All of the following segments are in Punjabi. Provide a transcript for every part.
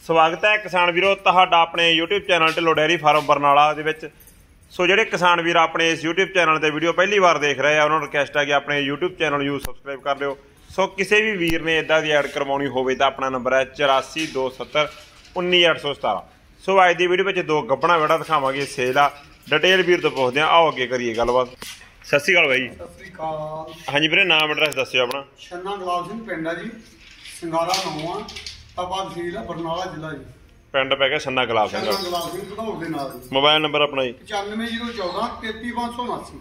ਸਵਾਗਤ ਹੈ ਕਿਸਾਨ ਵੀਰੋ ਤੁਹਾਡਾ ਆਪਣੇ YouTube channel Dhillon dairy farm Barnala ਦੇ ਵਿੱਚ। ਸੋ ਜਿਹੜੇ ਕਿਸਾਨ ਵੀਰ ਆਪਣੇ ਇਸ YouTube ਚੈਨਲ ਤੇ ਵੀਡੀਓ ਪਹਿਲੀ ਵਾਰ ਦੇਖ ਰਹੇ ਆ ਉਹਨਾਂ ਨੂੰ ਰਿਕਵੈਸਟ ਹੈ ਕਿ ਆਪਣੇ YouTube ਚੈਨਲ ਨੂੰ ਸਬਸਕ੍ਰਾਈਬ ਕਰ ਲਿਓ। ਸੋ ਕਿਸੇ ਵੀ ਵੀਰ ਨੇ ਇਦਾਂ ਦੀ ਐਡ ਕਰਵਾਉਣੀ ਹੋਵੇ ਤਾਂ ਆਪਣਾ ਨੰਬਰ ਹੈ 8427191817। ਸੋ ਅੱਜ ਦੀ ਵੀਡੀਓ ਵਿੱਚ ਦੋ ਗੱਭਣਾ ਵੜਾ ਦਿਖਾਵਾਂਗੇ ਸੇਲ ਆ। ਡਿਟੇਲ ਵੀਰ ਤੋਂ ਪੁੱਛਦੇ ਆ, ਆਓ ਅੱਗੇ ਕਰੀਏ ਗੱਲਬਾਤ। ਸਤਿ ਸ਼੍ਰੀ ਅਕਾਲ ਬਾਈ। ਸਤਿ ਸ਼੍ਰੀ ਅਕਾਲ। ਹਾਂਜੀ ਵੀਰੇ, ਨਾਮ ਐਡਰੈਸ ਦੱਸਿਓ ਆਪਣਾ। ਛੰਨਾ ਗੁਲਾਬ ਸਿੰਘ ਪਿੰਡ ਹੈ ਜੀ, ਸਿੰਗਾਰਾ ਨੌਂ ਤਪਾ ਤਹਿਸੀਲ ਹੈ, ਬਰਨਾਲਾ ਜ਼ਿਲ੍ਹਾ ਜੀ। ਪਿੰਡ ਪੈ ਗਿਆ ਛੰਨਾ ਗੁਲਾਬ ਸਿੰਘ। ਛੰਨਾ ਗੁਲਾਬ ਸਿੰਘ ਘੜੌਰ ਦੇ ਨਾਲ ਜੀ। ਮੋਬਾਈਲ ਨੰਬਰ ਆਪਣਾ ਜੀ 9501433579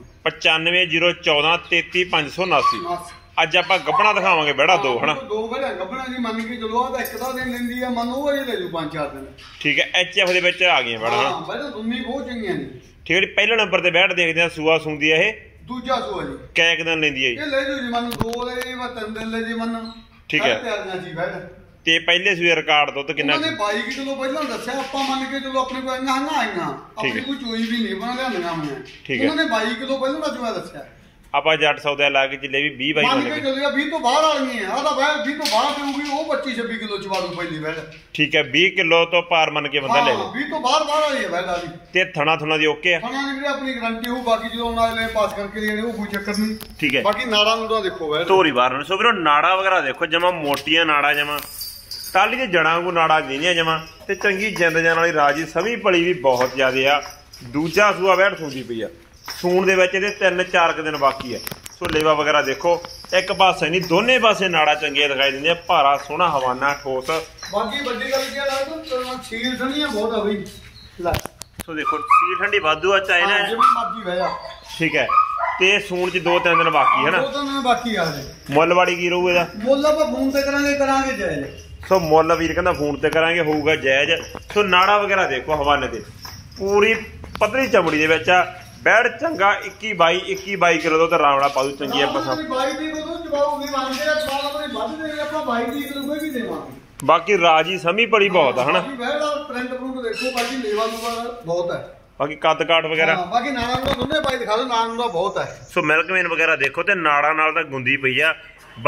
9501433579। ਅੱਜ ਆਪਾਂ ਗੱਭਣਾ ਦਿਖਾਵਾਂਗੇ ਬੜਾ ਦੋ ਹਨਾ। ਦੋ ਬੜਾ ਗੱਭਣਾ ਜੀ, ਮੰਨ ਕੇ ਚਲੋ ਆ ਤਾਂ ਇੱਕ ਦਾ ਦਿਨ ਲੈਂਦੀ ਆ, ਮੰਨ ਉਹ ਲੈ ਜੂ 5-4 ਦਿਨ। ਠੀਕ ਹੈ, HF ਦੇ ਵਿੱਚ ਆ ਗਈਆਂ ਬੜਾ। ਹਾਂ ਬੜਾ ਦੁੰਨੀ ਬਹੁਤ ਚੰਗੀਆਂ ਨੇ। ਠੀਕ ਹੈ ਜੀ, ਪਹਿਲੇ ਨੰਬਰ ਤੇ ਬੈਠ ਦੇਖਦੇ ਆ ਸੂਆ ਸੁੰਦੀ ਆ ਇਹ। ਦੂਜਾ ਸੂਆ ਜੀ ਕੈ ਕੁ ਦਿਨ ਲੈਂਦੀ ਹੈ ਜੀ? ਇਹ ਲੈ ਜੂ ਜੀ, ਮੰਨ 2 ਲੈ ਜੀ, 3 ਦਿਨ ਲੈ ਜੀ ਮੰਨ। ਠੀਕ ਹੈ ਜੀ ਬੈਠ ਤੇ ਪਹਿਲੇ ਸੂਏ ਰਿਕਾਰਡ ਦੁੱਧ ਕਿੰਨਾ? ਉਹਨੇ 22 ਕਿਲੋ ਪਹਿਲਾਂ ਦੱਸਿਆ, ਆਪਾਂ ਮੰਨ ਕੇ ਚਲੋ ਆਪਣੇ ਕੋਲ ਇੰਨਾ ਨਾ ਆਈਆਂ, ਆਪਣੀ ਕੋਈ ਚੋਈ ਵੀ ਨਹੀਂ ਬਣਾ ਲਿਆਂਦੀਆਂ ਹੋਈਆਂ। ਉਹਨਾਂ ਨੇ 22 ਕਿਲੋ ਪਹਿਲਾਂ ਦਾ ਚੋਇਆ ਦੱਸਿਆ। ਆਪਾਂ ਜੱਟ ਸੌਦਾ ਲਾ ਕੇ ਚੱਲੇ ਵੀ 20-22 ਮੰਨ ਕੇ ਚੱਲਿਆ 20 ਤੋਂ ਬਾਹਰ ਵਾਲੀਆਂ ਆ ਤਾਂ ਬਾਹਰ 20 ਤੋਂ ਬਾਹਰ ਦੇਊਗੀ ਉਹ 25-26 ਕਿਲੋ ਚਵਾ ਦੂ ਪਹਿਲੀ ਬੈਠ। ਠੀਕ ਹੈ, 20 ਕਿਲੋ ਤੋਂ ਪਾਰ ਮੰਨ ਕੇ ਬੰਦਾ ਲੈ ਲੇ। 20 ਤੋਂ ਬਾਹਰ ਵਾਲੀ ਹੈ ਬੈਠ ਵਾਲੀ। ਤੇ ਥਣਾ ਥੁਣਾ ਦੀ ਓਕੇ ਆ? ਥਣਾ ਦੀ ਵੀਰੇ ਆਪਣੀ ਗਾਰੰਟੀ ਹੋਊ, ਬਾਕੀ ਜਦੋਂ ਉਹਨਾਂ ਨੇ ਪਾਸ ਕਰਕੇ ਦੇਣੇ ਉਹ ਕੋਈ ਚੱਕਰ ਨਹੀਂ। ਠੀਕ ਹੈ, ਬਾਕੀ ਨਾੜਾਂ ਨੂੰ ਦੇਖੋ ਬੈਠ, ਧੋਰੀ ਬਾਹਰ ਨੂੰ। ਸੋ ਵੀਰੋ ਨਾੜਾ ਵਗੈਰਾ ਦੇਖੋ, ਜਮਾ ਮੋਟੀਆਂ ਨਾੜਾ, ਜਮਾ ਟਾਲੀ ਦੇ ਜੜਾਂ ਨੂੰ ਨਾੜਾ ਦੇਣੀਆਂ ਜਮਾ, ਤੇ ਚੰਗੀ ਜਿੰਦ ਜਾਨ ਵਾਲੀ ਰਾਜੀ ਸਮੀ ਭਲੀ ਵੀ ਬਹੁਤ ਜ਼ਿਆਦੇ ਆ। ਦੂਜਾ ਸੂਆ ਬੈਠ ਸੂੰਦੀ ਪਈ ਆ, ਸੂਣ ਦੇ ਵਿੱਚ ਇਹਦੇ 3-4 ਦਿਨ ਬਾਕੀ ਆ। ਸੋ ਲੇਵਾ ਵਗੈਰਾ ਦੇਖੋ, ਇੱਕ ਪਾਸੇ ਨਹੀਂ ਦੋਨੇ ਪਾਸੇ ਨਾੜਾ ਚੰਗੀਆਂ ਦਿਖਾਈ ਦਿੰਦੀਆਂ, ਭਾਰਾ ਸੋਹਣਾ ਹਵਾਨਾ ਠੋਸ। ਬਾਕੀ ਵੱਡੀ ਗੱਲ ਕੀ ਆ ਨਾ, ਸੀਲ ਠੰਡੀਆਂ ਬਹੁਤ ਆ ਬਈ। ਲੈ ਸੋ ਦੇਖੋ ਸੀਲ ਠੰਡੀ ਵਾਧੂ ਆ, ਚਾਹੇ ਨਾ ਜਿਵੇਂ ਮਰਜੀ ਬਹਿ ਜਾ। ਠੀਕ ਹੈ, ਤੇ ਸੂਣ ਚ 2-3 ਦਿਨ ਬਾਕੀ ਹੈ ਨਾ। 2 ਦਿਨ ਬਾਕੀ ਆ ਜੀ। ਮੁੱਲ ਵਾਲੀ ਕੀ ਰਹੂ ਇਹਦਾ? ਮੁੱਲ ਆਪਾਂ ਫੋਨ ਤੇ ਕਰਾਂਗੇ ਜਾਇਜ਼। ਸੋ ਮੁੱਲ ਵੀਰ ਕਹਿੰਦਾ ਫੋਨ ਤੇ ਕਰਾਂਗੇ, ਹੋਊਗਾ ਜਾਇਜ਼। ਸੋ ਨਾੜਾ ਵਗੈਰਾ ਦੇਖੋ ਹਵਾਨੇ ਤੇ ਪੂਰੀ ਪਤਲੀ ਚਮੜੀ ਦੇ ਵਿੱਚ ਆ। ਬੈੜ ਚੰਗਾ 21-22 ਕਿਲੋ ਤੋਂ ਰਾਵਣਾ ਪਾਦੂ ਚੰਗੀ ਆ ਪਸੰਦ। 22 ਦੀ ਕੋਲ ਜਵਾਬ ਨਹੀਂ ਮੰਗਦੇ ਆ, ਜਵਾਬ ਆਪਣੇ ਵੱਧ ਦੇ ਆਪਾਂ 22 ਕਿਲੋ ਵੀ ਦੇਵਾਂਗੇ। ਬਾਕੀ ਰਾਜੀ ਸਮੀ ਬੜੀ ਬਹੁਤ ਆ ਹਨਾ। ਬੈੜ ਦਾ ਪ੍ਰਿੰਟ ਪ੍ਰੂਫ ਦੇਖੋ, ਬਾਕੀ ਲੇਵਾ ਨੂੰ ਬਹੁਤ ਹੈ। ਬਾਕੀ ਕੱਦ ਕਾਠ ਵਗੈਰਾ ਬਾਕੀ ਨਾੜਾਂ ਨੂੰ ਦੋਨੇ ਪਾਈ ਦਿਖਾ ਦੋ, ਨਾੜਾਂ ਨੂੰ ਬਹੁਤ ਹੈ। ਸੋ ਮਿਲਕ ਵੇਨ ਵਗੈਰਾ ਦੇਖੋ, ਤੇ ਨਾੜਾਂ ਨਾਲ ਤਾਂ ਗੁੰਦੀ ਪਈ ਆ।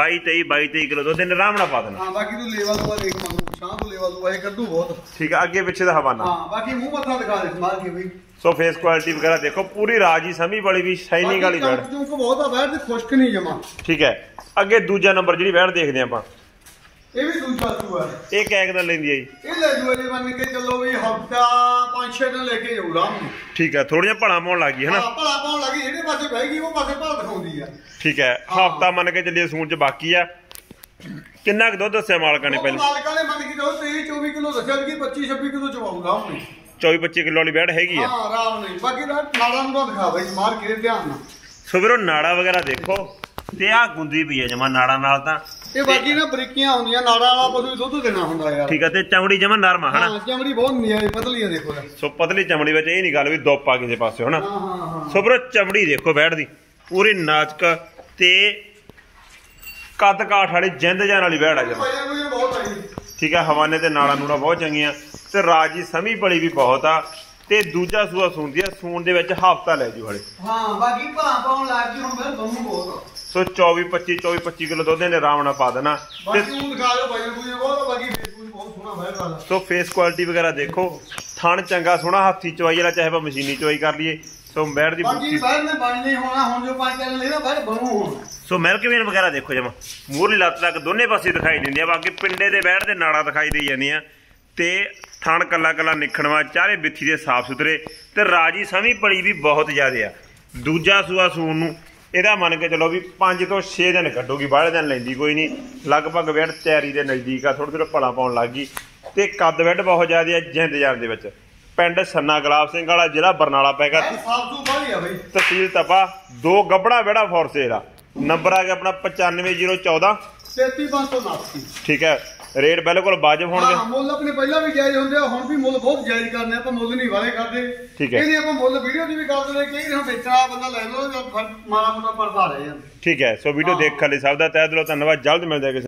22-23 ਕਿਲੋ ਦੁੱਧ ਇਹਨੇ ਆਰਾਮ ਨਾਲ ਪਾ ਦੇਣਾ। ਹਾਂ ਬਾਕੀ ਤੂੰ ਲੇਵਾ ਲੂਆ ਦੇਖ, ਮੰਗੂ ਸ਼ਾਹ ਤੋਂ ਲੇਵਾ ਲੂਆ ਇਹ ਕੱਢੂ ਬਹੁਤ। ਠੀਕ ਆ, ਅੱਗੇ ਪਿੱਛੇ ਦਾ ਹਵਾਨਾ। ਹਾਂ ਬਾਕੀ ਮੂੰਹ ਮੱਥਾ ਦਿਖਾ ਦੇ ਸਮਾਲ ਕੇ ਬਈ। ਸੋ ਫੇਸ ਕੁਆਲਿਟੀ ਵਗੈਰਾ ਦੇਖੋ, ਪੂਰੀ ਰਾਜੀ ਸਮੀ ਬੜੀ ਵੀ ਸ਼ਾਈਨਿੰਗ ਵਾਲੀ ਬੈੜ। ਚੁੰਕ ਬਹੁਤ ਆ ਬੈੜ ਤੇ ਖੁਸ਼ਕ ਨਹੀਂ ਜਮਾ। ਠੀਕ ਹੈ, ਅੱਗੇ ਦੂਜਾ ਨੰਬਰ ਜਿਹੜੀ ਬੈੜ ਦੇਖਦੇ ਆਪਾਂ, ਇਹ ਵੀ ਦੂਜਾ ਸੂਆ ਹੈ। ਇਹ ਕਿੰਨੇ ਦਿਨ ਲੈਂਦੀ ਹੈ ਜੀ? ਇਹ ਲੈ ਜੂਏ ਜੀ, ਮੰਨ ਕੇ ਚੱਲੋ ਵੀ ਹਫਤਾ 5-6 ਦਿਨ ਲੈ ਕੇ ਜਾਊ ਰਾਮ ਨੂੰ। ਠੀਕ ਹੈ, ਥੋੜੀਆਂ ਭਲਾ ਪਾਉਣ ਲੱਗੀ ਹੈ ਨਾ। ਭਲਾ ਪਾਉਣ ਲੱਗੀ, ਜਿਹੜੇ ਪਾਸੇ ਬਹਿ ਗਈ ਉਹ ਪਾਸੇ ਭਲਾ ਦਿਖਾਉਂਦੀ ਆ। ਠੀਕ ਹੈ, ਹਫਤਾ ਮੰਨ ਕੇ ਚੱਲੀਏ ਸੂਣ ਚ ਬਾਕੀ ਆ। ਕਿੰਨਾ ਕੁ ਦੁੱਧ ਦੱਸਿਆ ਮਾਲਕਾਂ ਨੇ ਪਹਿਲਾਂ? ਮਾਲਕਾਂ ਨੇ ਮੰਨ ਕੇ ਜਾਓ 23-24 ਕਿਲੋ ਦੱਸਿਆ ਕਿ 25-26 ਕਿਲੋ ਚਵਾਊ ਰਾਮ ਨੂੰ। 24-25 ਕਿਲੋ ਵਾਲੀ ਬੈੜ ਹੈਗੀ ਆ। ਹਾਂ ਰਾਮ ਨਹੀਂ, ਬਾਕੀ ਨਾੜਾਂ ਨੂੰ ਦਿਖਾ ਬਈ ਮਾਰ ਕੇ ਧਿਆਨ ਨਾਲ। ਸੋ ਵੀਰੋ ਨਾੜਾ ਵਗੈਰਾ ਦੇਖੋ, ਤੇ ਆ ਗੁੰਦੀ ਪਈ ਹੈ ਜਮਾ ਨਾੜਾ ਨਾਲ ਤਾਂ। ਇਹ ਬਾਕੀ ਨਾ ਬਰੀਕੀਆਂ ਹੁੰਦੀਆਂ, ਨਾੜਾਂ ਵਾਲਾ ਪਸ਼ੂ ਦੁੱਧ ਦੇਣਾ ਹੁੰਦਾ ਯਾਰ। ਠੀਕ ਹੈ, ਤੇ ਚਮੜੀ ਜਮਾ ਨਰਮ ਆ ਹਨਾ। ਹਾਂ ਚਮੜੀ ਬਹੁਤ ਨਿਆਰੀ ਪਤਲੀ ਆ ਦੇਖੋ। ਸੋ ਪਤਲੀ ਚਮੜੀ ਵਿੱਚ ਇਹ ਨਹੀਂ ਗੱਲ ਵੀ ਦੁੱਪ ਆ ਕਿਸੇ ਪਾਸੇ ਹਨਾ। ਹਾਂ ਹਾਂ। ਸੋ ਵੀਰੋ ਚਮੜੀ ਦੇਖੋ ਬੈੜ ਦੀ ਪੂਰੀ ਨਾਜ਼ੁਕ ਤੇ ਕੱਦ ਕਾਠ ਵਾਲੀ ਜਿੰਦ ਜਾਨ ਵਾਲੀ ਬੈੜ ਆ ਜਮਾ। ਬਹੁਤ ਆ ਜੀ। ਠੀਕ ਹੈ, ਹਵਾਨੇ ਤੇ ਨਾੜਾ ਨੂੜਾ ਬਹੁਤ ਚੰਗੀਆਂ, ਤੇ ਰਾਜੀ ਸਮੀ ਬੜੀ ਵੀ ਬਹੁਤ ਆ। ਤੇ ਦੂਜਾ ਸੂਆ ਸੂੰਦੀ ਆ, ਸੂਣ ਦੇ ਵਿੱਚ ਹਫਤਾ ਲੈ ਜੂ ਹਲੇ। ਹਾਂ ਬਾਕੀ ਭਾਂ ਪਾਉਣ ਲੱਗ ਗਈ ਹੁਣ ਫਿਰ ਦੋਨੋਂ ਬਹੁਤ। ਸੋ 24-25 ਕਿਲੋ ਦੁੱਧ ਨੇ ਆਰਾਮ ਨਾਲ ਪਾ ਦੇਣਾ। ਬਾਕੀ ਉਹ ਦਿਖਾ ਦਿਓ ਭਾਈ ਕੋਈ ਬਹੁਤ, ਬਾਕੀ ਫੇਸਬੁੱਕ ਬਹੁਤ ਸੋਹਣਾ ਬੈਠ ਵਾਲਾ। ਸੋ ਫੇਸ ਕੁਆਲਿਟੀ ਵਗੈਰਾ ਦੇਖੋ, ਥਣ ਚੰਗਾ ਸੋਹਣਾ, ਹੱਥੀ ਚਵਾਈ ਵਾਲਾ ਚਾਹੇ ਆਪਾਂ ਮਸ਼ੀਨੀ ਚਵਾਈ ਕਰ ਲਈਏ। ਸੋ ਬੈੜ ਦੀ ਬਾਕੀ ਬੈੜ ਨੇ ਬਣ ਨਹੀਂ ਹੋਣਾ, ਹੁਣ ਜੋ 5 ਦਿਨ ਲੈਣਾ ਬੈੜ ਬਣੂ ਹੁਣ। ਸੋ ਮਿਲਕ ਵੇਨ ਵਗੈਰਾ ਦੇਖੋ ਜਮਾ ਮੂਹਰਲੀ ਲੱਤ ਤੱਕ ਦੋਨੇ ਪਾਸੇ ਦਿਖਾਈ ਦਿੰਦੀ ਆ। ਬਾਕੀ ਪਿੰਡੇ ਦੇ ਬੈੜ ਦੇ ਨਾੜਾ ਦਿਖਾਈ ਦੇ ਜਾਂਦੀਆਂ, ਤੇ ਥਣ ਕੱਲਾ ਨਿਖਣਵਾ, ਚਾਰੇ ਬਿੱਥੀ ਦੇ ਸਾਫ ਸੁਥਰੇ, ਤੇ ਰਾਜੀ ਸਮੀ ਪਲੀ ਵੀ ਬਹੁਤ ਜ਼ਿਆਦਾ ਆ। ਦੂਜਾ ਸੂਆ ਸੂਣ ਨੂੰ ਇਹਦਾ ਮੰਨ ਕੇ ਚਲੋ ਵੀ 5 ਤੋਂ 6 ਦਿਨ ਕੱਢੂਗੀ, ਬਾਹਲੇ ਦਿਨ ਲੈਂਦੀ ਕੋਈ ਨਹੀਂ। ਲਗਭਗ ਬੈੜ ਤਿਆਰੀ ਦੇ ਨਜ਼ਦੀਕ ਆ, ਥੋੜਾ ਭਲਾ ਪਾਉਣ ਲੱਗ ਗਈ, ਤੇ ਕੱਦ ਬੈੜ ਬਹੁਤ ਜ਼ਿਆਦਾ ਆ। ਜਿੰਦ ਜਾਨ ਦੇ ਵਿੱਚ ਪਿੰਡ ਛੰਨਾ ਗੁਲਾਬ ਸਿੰਘ ਵਾਲਾ, ਜ਼ਿਲ੍ਹਾ ਬਰਨਾਲਾ ਪੈਗਾ, ਤਹਿਸੀਲ ਤਪਾ। ਦੋ ਗੱਭਣਾ ਬੈੜਾ ਫੋਰ ਸੇਲ ਆ। ਨੰਬਰ ਆ ਗਿਆ ਆਪਣਾ 9501433579। ਠੀਕ ਹੈ, ਰੇਟ ਬਿਲਕੁਲ ਵਾਜਬ ਹੋਣਗੇ। ਮੁੱਲ ਆਪਣੇ ਪਹਿਲਾਂ ਵੀ ਜਾਇਜ਼ ਹੁੰਦੇ ਆ, ਹੁਣ ਵੀ ਮੁੱਲ ਬਹੁਤ ਜਾਇਜ਼ ਕਰਨੇ ਆਪਾਂ, ਮੁੱਲ ਨਹੀਂ ਵਾਲੇ ਕਰਦੇ। ਠੀਕ ਹੈ, ਇਹਦੀ ਆਪਾਂ ਮੁੱਲ ਵੀਡੀਓ ਦੀ ਵੀ ਕਰ ਦਿੰਦੇ, ਕਈ ਹੁਣ ਵੇਚਣਾ ਬੰਦਾ ਲੈ ਲਓ ਜਾਂ ਮਾੜਾ ਮੋਟਾ ਪਰਦਾ ਰਹੇ ਜਾਂਦੇ। ਠੀਕ ਹੈ, ਸੋ ਵੀਡੀਓ ਦੇਖਣ ਲਈ ਸਭ ਦਾ ਤਹਿ ਦਿਲੋਂ ਧੰਨਵਾਦ। ਜਲਦ ਮਿਲਦੇ ਹਾਂ।